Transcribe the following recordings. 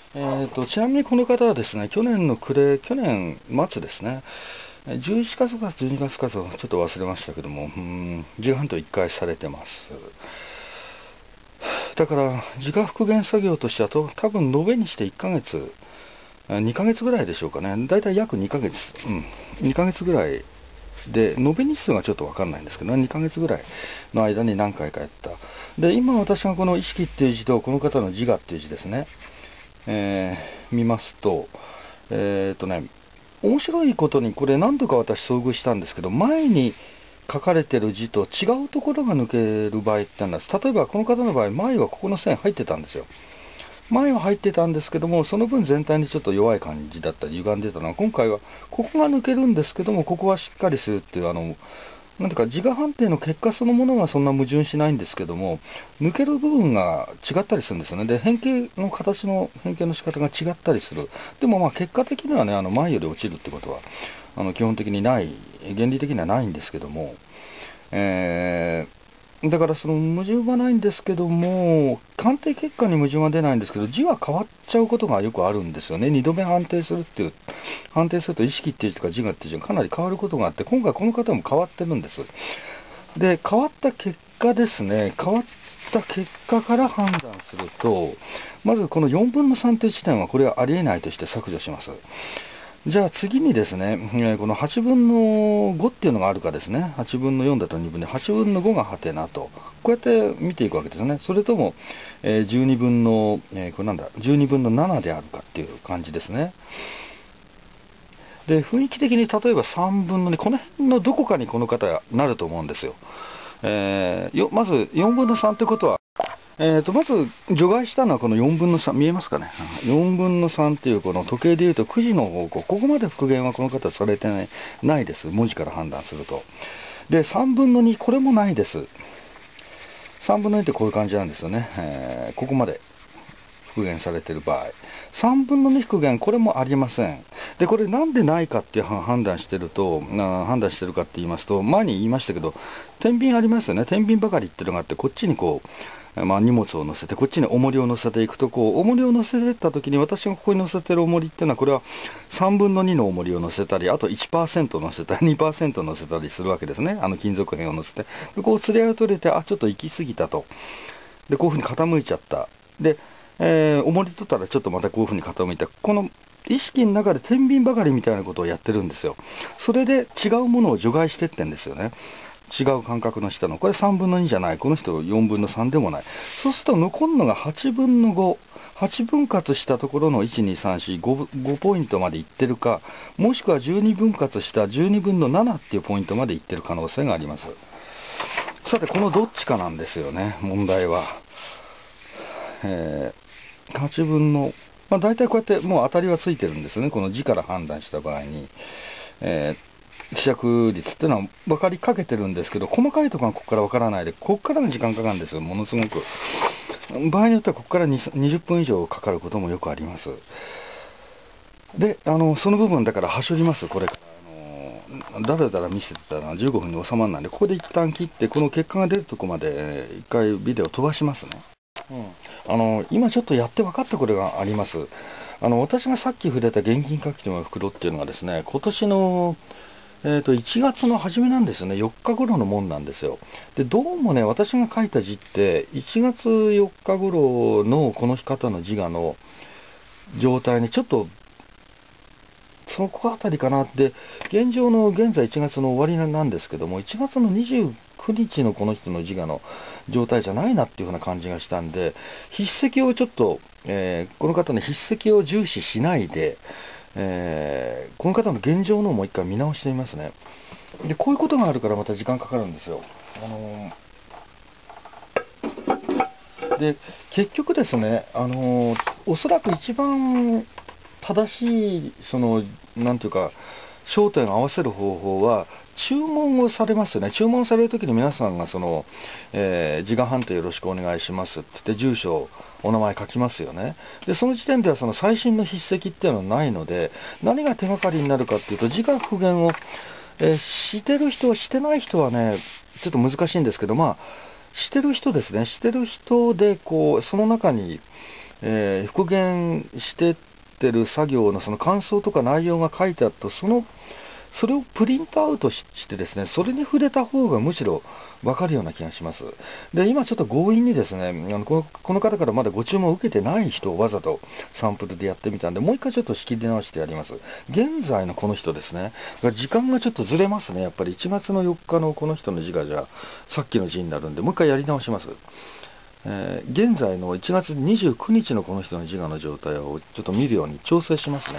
ちなみにこの方はですね、去年末ですね、11月か12月かちょっと忘れましたけども、自画半島1回されてます。だから、自画復元作業としては多分延べにして1ヶ月、2ヶ月ぐらいでしょうかね。だいたい約2ヶ月、2ヶ月ぐらいで、延べ日数がちょっとわかんないんですけど、2ヶ月ぐらいの間に何回かやった。で、今私がこの意識っていう字と、この方の自我っていう字ですね、見ますと、面白いことにこれ何度か私遭遇したんですけど、前に書かれてる字と違うところが抜ける場合ってのは、例えばこの方の場合、前はここの線入ってたんですよ。前は入ってたんですけども、その分全体にちょっと弱い感じだったり歪んでたのは、今回はここが抜けるんですけども、ここはしっかりするっていう、なんていうか、自我判定の結果そのものはそんな矛盾しないんですけども、抜ける部分が違ったりするんですよね。で、変形の形の変形の仕方が違ったりする。でもまあ結果的にはね、前より落ちるってことは、基本的にない、原理的にはないんですけども、だからその矛盾はないんですけども、鑑定結果に矛盾は出ないんですけど、字は変わっちゃうことがよくあるんですよね。二度目判定するっていう、判定すると意識っていう字とか自我っていう字がかなり変わることがあって、今回この方も変わってるんです。で、変わった結果ですね、変わった結果から判断すると、まずこの4分の3という地点はこれはありえないとして削除します。じゃあ次にですね、この8分の5っていうのがあるかですね、8分の4だと2分で、8分の5がハテナと、こうやって見ていくわけですね。それとも、12分の、これなんだ、12分の7であるかっていう感じですね。で、雰囲気的に例えば3分の2、この辺のどこかにこの方はなると思うんですよ。まず4分の3ってことは、まず除外したのはこの4分の3、見えますかね。4分の3っていうこの時計でいうと9時の方向、ここまで復元はこの方されてないです。文字から判断すると。で、3分の2、これもないです。3分の2ってこういう感じなんですよね。ここまで復元されている場合。3分の2復元、これもありません。で、これなんでないかっていう判断してるかって言いますと、前に言いましたけど、天秤ありますよね。天秤ばかりっていうのがあって、こっちにこう、荷物を乗せて、こっちに重りを乗せていくと、こう、重りを乗せていったときに、私がここに乗せてる重りっていうのは、これは3分の2の重りを乗せたり、あと 1% 乗せたり、2% 乗せたりするわけですね。金属片を乗せて。で、こう、釣り合いを取れて、あ、ちょっと行き過ぎたと。で、こういうふうに傾いちゃった。で、重り取ったらちょっとまたこういうふうに傾いた。この意識の中で天秤ばかりみたいなことをやってるんですよ。それで違うものを除外してってんですよね。違う感覚の下の。これ3分の2じゃない。この人4分の3でもない。そうすると残るのが8分の5。8分割したところの1、2、3、4、5ポイントまでいってるか、もしくは12分割した12分の7っていうポイントまでいってる可能性があります。さて、このどっちかなんですよね、問題は。8分の、大体こうやってもう当たりはついてるんですよね。この字から判断した場合に。希釈率っていうのは分かりかけてるんですけど、細かいところがここから分からないで、ここからの時間かかるんですよ、ものすごく。場合によってはここから20分以上かかることもよくあります。で、その部分だから端折ります、これから。だらだら見せてたら15分に収まらないんで、ここで一旦切って、この結果が出るとこまで一回ビデオ飛ばしますね。今ちょっとやって分かったことがあります。私がさっき触れた現金書きの袋っていうのがですね、今年の、1月の初めなんですね。4日頃のもんなんですよ。で、どうもね、私が書いた字って、1月4日頃のこの方の自我の状態にちょっと、そこあたりかなって、現状の現在1月の終わりなんですけども、1月の29日のこの人の自我の状態じゃないなっていうふうな感じがしたんで、筆跡をちょっと、この方の筆跡を重視しないで、この方の現状のをもう一回見直してみますね。で、こういうことがあるからまた時間かかるんですよ。で、結局ですね、おそらく一番正しい、なんていうか、焦点を合わせる方法は、注文をされますよね。注文されるときに皆さんが自我判定よろしくお願いしますって言って、住所、お名前書きますよね。で、その時点ではその最新の筆跡っていうのはないので、何が手がかりになるかっていうと、自我復元を、してる人はしてない人はね、ちょっと難しいんですけど、してる人ですね。してる人で、こう、その中に、 復元してってる作業のその感想とか内容が書いてあると、それをプリントアウトしてですね、それに触れた方がむしろ分かるような気がします。で、今ちょっと強引にですね、この方からまだご注文を受けてない人をわざとサンプルでやってみたんで、もう一回ちょっと仕切り直してやります。現在のこの人ですね、時間がちょっとずれますね。やっぱり1月の4日のこの人の字がじゃあ、さっきの字になるんで、もう一回やり直します。現在の1月29日のこの人の自我の状態をちょっと見るように調整しますね。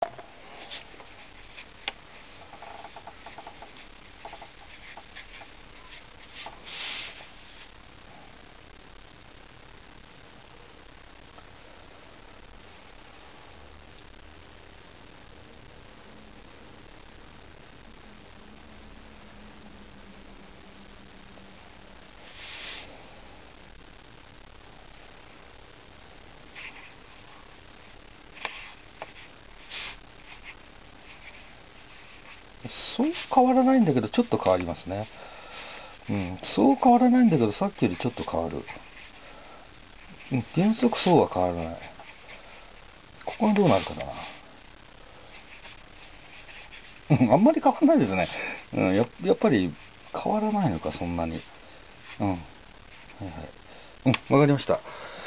そう変わらないんだけど、ちょっと変わりますね。そう変わらないんだけど、さっきよりちょっと変わる。原則そうは変わらない。ここはどうなるかな。あんまり変わらないですね。やっぱり変わらないのか、そんなに。はいはい。わかりました。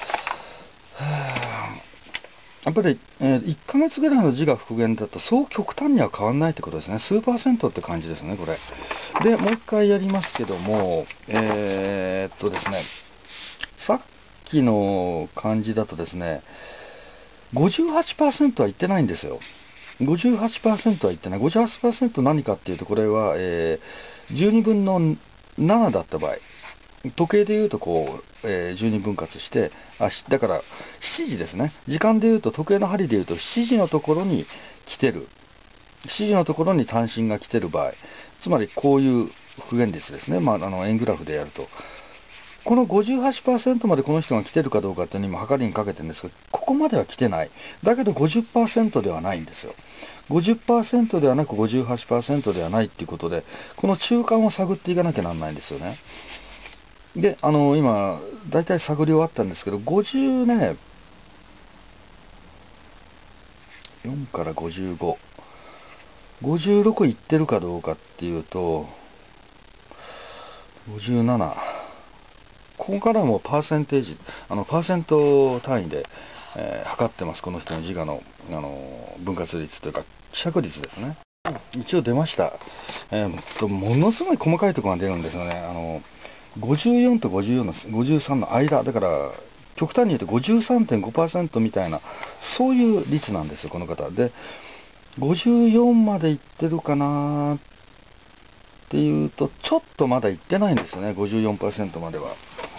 やっぱり、1ヶ月ぐらいの字が復元だと、そう極端には変わらないってことですね。数パーセントって感じですね、これ。で、もう一回やりますけども、ですね、さっきの感じだとですね、58% はいってないんですよ。58% はいってない。58% 何かっていうと、これは、12分の7だった場合、時計で言うとこう、12分割して、だから7時ですね。時間で言うと、時計の針で言うと7時のところに来てる。7時のところに単身が来てる場合、つまりこういう復元率ですね。円グラフでやると。この 58% までこの人が来てるかどうかっていうのに今測りにかけてるんですけど、ここまでは来てない。だけど 50% ではないんですよ。50% ではなく 58% ではないっていうことで、この中間を探っていかなきゃなんないんですよね。で、今、大体探り終わったんですけど、50ね、4から55。56いってるかどうかっていうと、57。ここからもパーセンテージ、パーセント単位で、測ってます。この人の自我の、分割率というか、希釈率ですね。一応出ました。ものすごい細かいところが出るんですよね。54と54の53の間、だから、極端に言うと 53.5% みたいな、そういう率なんですよ、この方。で、54までいってるかなっていうと、ちょっとまだいってないんですよね、54% までは。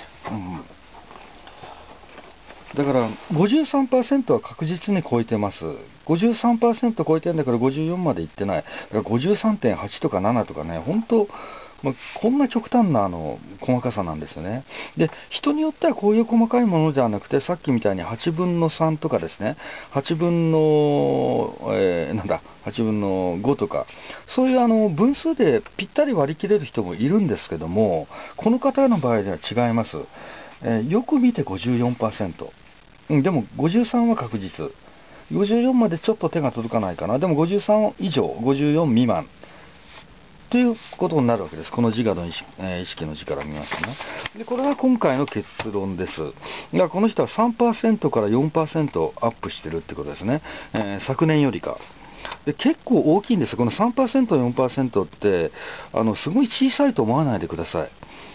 だから、53% は確実に超えてます。53% 超えてるんだから54までいってない。だから53.8 とか7とかね、本当こんな極端な細かさなんですよね。で、人によってはこういう細かいものではなくて、さっきみたいに8分の3とかですね、8分の、8分の5とか、そういう分数でぴったり割り切れる人もいるんですけども、この方の場合では違います。よく見て 54%。でも53は確実。54までちょっと手が届かないかな。でも53以上、54未満。ということになるわけです。この自我の意識の字から見ますとね。で、これは今回の結論です。だからこの人は 3% から 4% アップしてるってことですね。昨年よりか。で、結構大きいんです。この 3%、4% って、すごい小さいと思わないでください。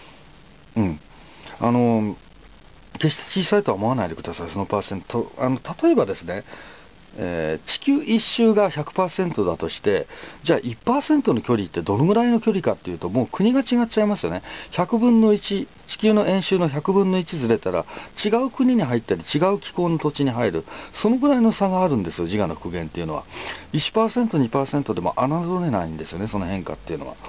決して小さいとは思わないでください、そのパーセント。例えばですね、地球一周が 100% だとして、じゃあ 1% の距離ってどのぐらいの距離かっていうと、もう国が違っちゃいますよね。100分の1、地球の円周の100分の1ずれたら、違う国に入ったり、違う気候の土地に入る、そのぐらいの差があるんですよ、自我の復元っていうのは。1%、2% でも侮れないんですよね、その変化っていうのは。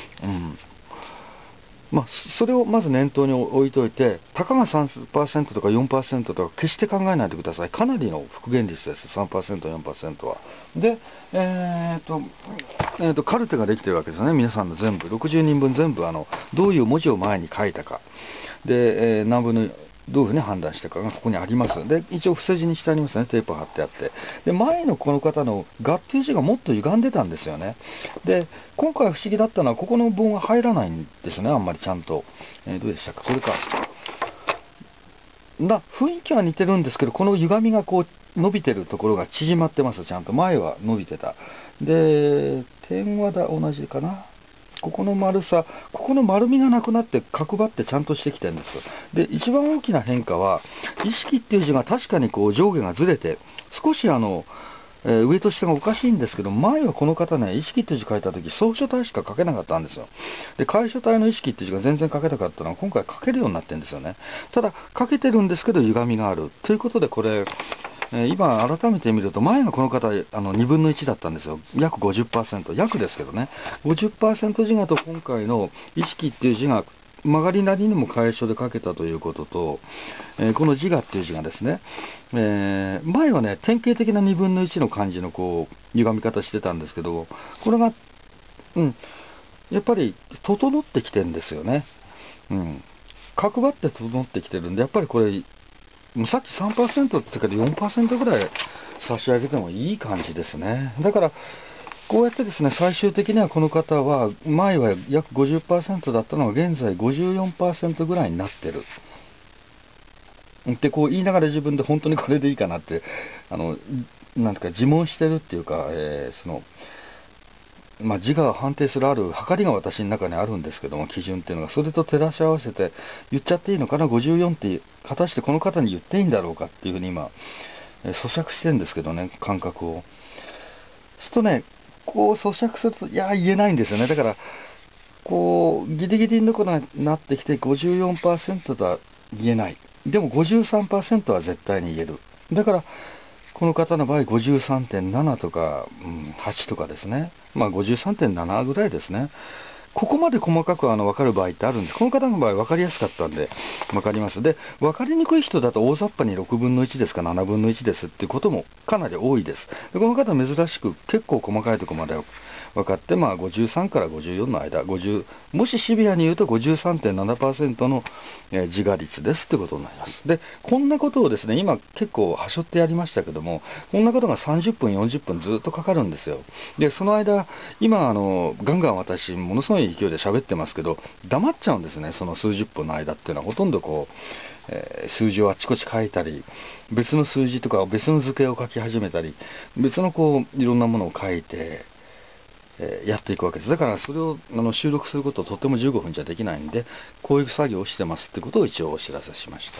それをまず念頭に置いといて、たかが 3% とか 4% とか決して考えないでください。かなりの復元率です、3%、4% は。で、カルテができてるわけですね、皆さんの全部、60人分全部、どういう文字を前に書いたか。で、何分のどういうふうに判断したかがここにあります。で、一応伏せ字にしてありますね。テープ貼ってあって。で、前のこの方のがっていう字がもっと歪んでたんですよね。で、今回不思議だったのは、ここの棒が入らないんですね。あんまりちゃんと。どうでしたか。それか。雰囲気は似てるんですけど、この歪みがこう伸びてるところが縮まってます。ちゃんと。前は伸びてた。で、点は同じかな。ここの丸さ、ここの丸みがなくなって角張ってちゃんとしてきてるんです。で、一番大きな変化は、意識っていう字が確かにこう上下がずれて、少し上と下がおかしいんですけど、前はこの方ね、意識っていう字書いたとき、総書体しか書けなかったんですよ。で、楷書体の意識っていう字が全然書けなかったのは、今回書けるようになってるんですよね。ただ、書けてるんですけど、歪みがある。ということで、これ、今改めて見ると、前がこの方、2分の1だったんですよ。約 50%。約ですけどね。50% 字がと今回の意識っていう字が曲がりなりにも楷書で書けたということと、この自我っていう字がですね、前はね、典型的な2分の1の漢字のこう、歪み方してたんですけど、これが、やっぱり整ってきてるんですよね。角張って整ってきてるんで、やっぱりこれ、さっき 3% って言ったけど 4% ぐらい差し上げてもいい感じですね。だから、こうやってですね、最終的にはこの方は、前は約 50% だったのが現在 54% ぐらいになってる。ってこう言いながら自分で本当にこれでいいかなって、なんていうか自問してるっていうか、自我を判定する測りが私の中にあるんですけども、基準っていうのが、それと照らし合わせて言っちゃっていいのかな、54って果たしてこの方に言っていいんだろうかっていうふうに今、咀嚼してるんですけどね、感覚を。するとね、こう咀嚼すると、いや、言えないんですよね。だから、こう、ギリギリのところになってきて 54% とは言えない。でも 53% は絶対に言える。だから、この方の場合 53.7 とか、8とかですね。53.7 ぐらいですね。ここまで細かく分かる場合ってあるんです。この方の場合分かりやすかったんで分かります。で、分かりにくい人だと大雑把に6分の1ですか7分の1ですっていうこともかなり多いです。で、この方は珍しく結構細かいところまで分かって、53から54の間、もしシビアに言うと 53.7% の自我率ですってことになります。で、こんなことをですね、今結構はしょってやりましたけども、こんなことが30分、40分ずっとかかるんですよ。で、その間、今、ガンガン私、ものすごい勢いで喋ってますけど、黙っちゃうんですね、その数十分の間っていうのは。ほとんどこう、数字をあちこち書いたり、別の数字とか別の図形を書き始めたり、別のこう、いろんなものを書いて、やっていくわけです。だからそれを収録することをとても15分じゃできないんで、こういう作業をしてますってことを一応お知らせしました。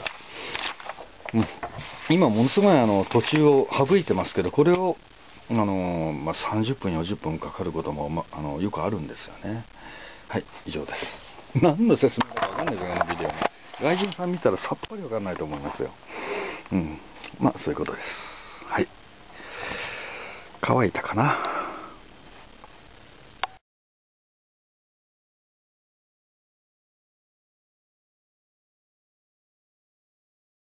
今ものすごい途中を省いてますけど、これを30分、40分かかることも、よくあるんですよね。はい、以上です。何の説明かわかんないですよ、このビデオね。外人さん見たらさっぱりわかんないと思いますよ。そういうことです。はい。乾いたかな。